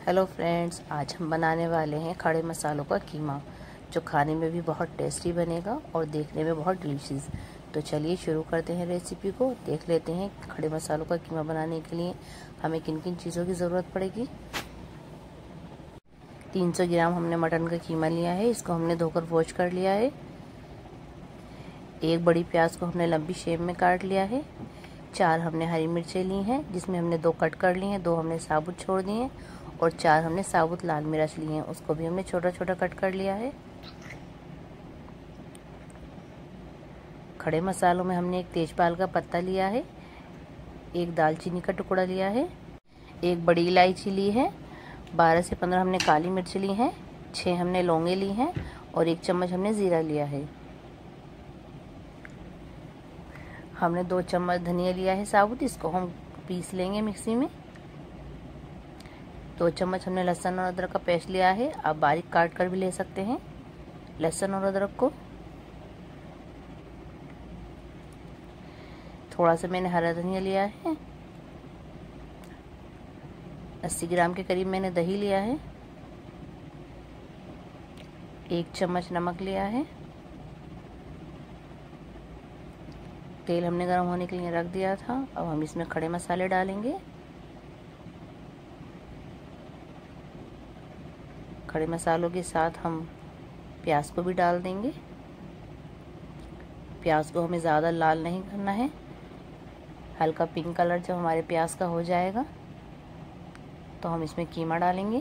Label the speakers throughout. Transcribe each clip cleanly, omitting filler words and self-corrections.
Speaker 1: Hello friends, आज हम बनाने वाले हैं खड़े मसालों का कीमा, जो खाने में भी बहुत टेस्टी बनेगा और देखने में बहुत डिलीशियस। तो चलिए शुरू करते हैं रेसिपी को। देख लेते हैं खड़े मसालों का कीमा बनाने के लिए हमें किन किन चीज़ों की ज़रूरत पड़ेगी। 300 ग्राम हमने मटन का कीमा लिया है। इसको हमने धोकर वॉश कर लिया है। एक बड़ी प्याज को हमने लंबी शेप में काट लिया है। 4 हमने हरी मिर्चें ली हैं, जिसमें हमने 2 कट कर ली हैं, 2 हमने साबुत छोड़ दिए हैं और 4 हमने साबुत लाल मिर्च ली हैं, उसको भी हमने छोटा छोटा कट कर लिया है। खड़े मसालों में हमने एक तेजपाल का पत्ता लिया है, एक दालचीनी का टुकड़ा लिया है, एक बड़ी इलायची ली है, 12 से 15 हमने काली मिर्च ली हैं, 6 हमने लौंगे ली हैं और 1 चम्मच हमने ज़ीरा लिया है। हमने 2 चम्मच धनिया लिया है साबुत, इसको हम पीस लेंगे मिक्सी में। 2 चम्मच हमने लहसुन और अदरक का पेस्ट लिया है। आप बारीक काट कर भी ले सकते हैं लहसुन और अदरक को। थोड़ा सा मैंने हरा धनिया लिया है। 80 ग्राम के करीब मैंने दही लिया है। 1 चम्मच नमक लिया है। तेल हमने गर्म होने के लिए रख दिया था। अब हम इसमें खड़े मसाले डालेंगे। खड़े मसालों के साथ हम प्याज को भी डाल देंगे। प्याज को हमें ज़्यादा लाल नहीं करना है, हल्का पिंक कलर जब हमारे प्याज का हो जाएगा तो हम इसमें कीमा डालेंगे।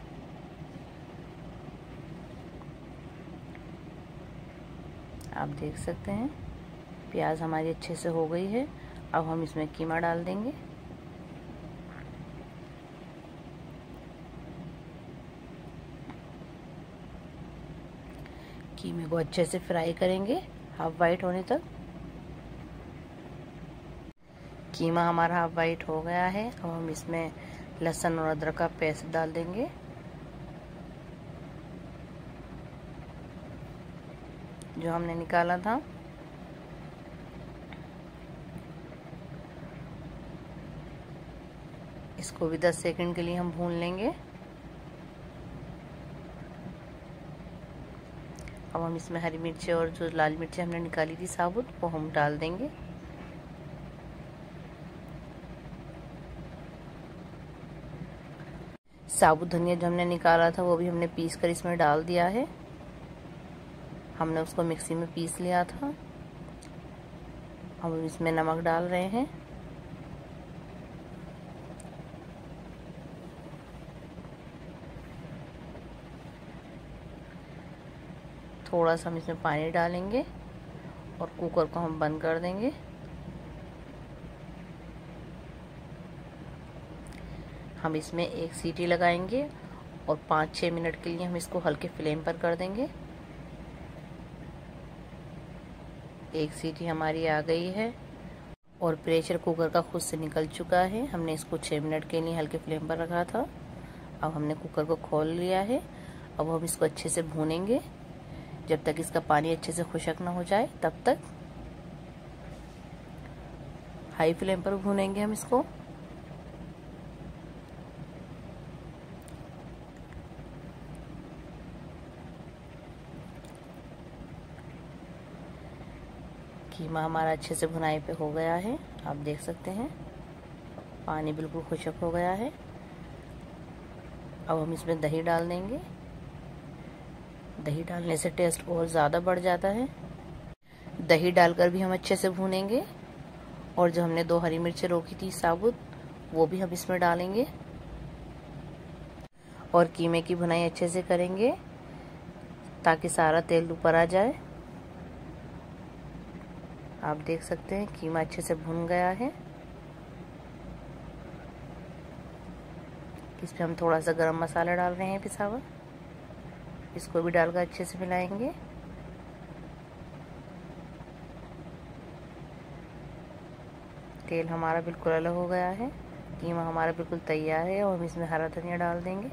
Speaker 1: आप देख सकते हैं प्याज हमारी अच्छे से हो गई है। अब हम इसमें कीमा डाल देंगे। कीमे को अच्छे से फ्राई करेंगे हाफ वाइट होने तक। कीमा हमारा हाफ वाइट हो गया है। अब हम इसमें लहसुन और अदरक का पेस्ट डाल देंगे। जो हमने निकाला था। इसको भी 10 सेकंड के लिए हम भून लेंगे। अब हम इसमें हरी मिर्ची और जो लाल मिर्ची हमने निकाली थी साबुत, वो हम डाल देंगे। साबुत धनिया जो हमने निकाला था वो भी हमने पीस कर इसमें डाल दिया है। हमने उसको मिक्सी में पीस लिया था। हम इसमें नमक डाल रहे हैं। थोड़ा सा हम इसमें पानी डालेंगे और कुकर को हम बंद कर देंगे। हम इसमें 1 सीटी लगाएंगे और 5-6 मिनट के लिए हम इसको हल्के फ्लेम पर कर देंगे। 1 सीटी हमारी आ गई है और प्रेशर कुकर का खुद से निकल चुका है। हमने इसको 6 मिनट के लिए हल्के फ्लेम पर रखा था। अब हमने कुकर को खोल लिया है। अब हम इसको अच्छे से भूनेंगे जब तक इसका पानी अच्छे से खुशक ना हो जाए, तब तक हाई फ्लेम पर भूनेंगे हम इसको। कीमा हमारा अच्छे से भुनाई पे हो गया है। आप देख सकते हैं पानी बिल्कुल खुशक हो गया है। अब हम इसमें दही डाल देंगे। दही डालने से टेस्ट और ज़्यादा बढ़ जाता है। दही डालकर भी हम अच्छे से भूनेंगे और जो हमने 2 हरी मिर्चें रोकी थी साबुत, वो भी हम इसमें डालेंगे और कीमे की भुनाई अच्छे से करेंगे ताकि सारा तेल ऊपर आ जाए। आप देख सकते हैं कीमा अच्छे से भुन गया है। इस पे हम थोड़ा सा गरम मसाला डाल रहे हैं पिसा हुआ। इसको भी डालकर अच्छे से मिलाएंगे। तेल हमारा बिल्कुल अलग हो गया है। कीमा हमारा बिल्कुल तैयार है और हम इसमें हरा धनिया डाल देंगे।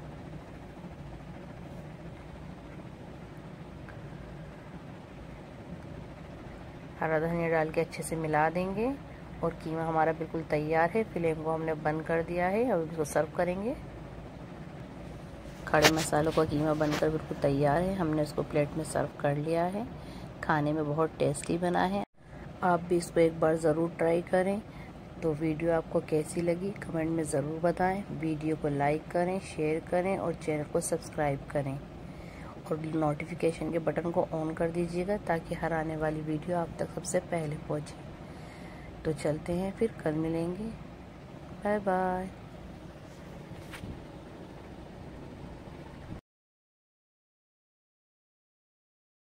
Speaker 1: हरा धनिया डाल के अच्छे से मिला देंगे और कीमा हमारा बिल्कुल तैयार है। फ्लेम को हमने बंद कर दिया है। अब इसको सर्व करेंगे। खड़े मसालों का कीमा बनकर बिल्कुल तैयार है। हमने इसको प्लेट में सर्व कर लिया है। खाने में बहुत टेस्टी बना है। आप भी इसको एक बार ज़रूर ट्राई करें। तो वीडियो आपको कैसी लगी कमेंट में ज़रूर बताएं। वीडियो को लाइक करें, शेयर करें और चैनल को सब्सक्राइब करें और नोटिफिकेशन के बटन को ऑन कर दीजिएगा ताकि हर आने वाली वीडियो आप तक सबसे पहले पहुंचे। तो चलते हैं, फिर कल मिलेंगे। Bye bye.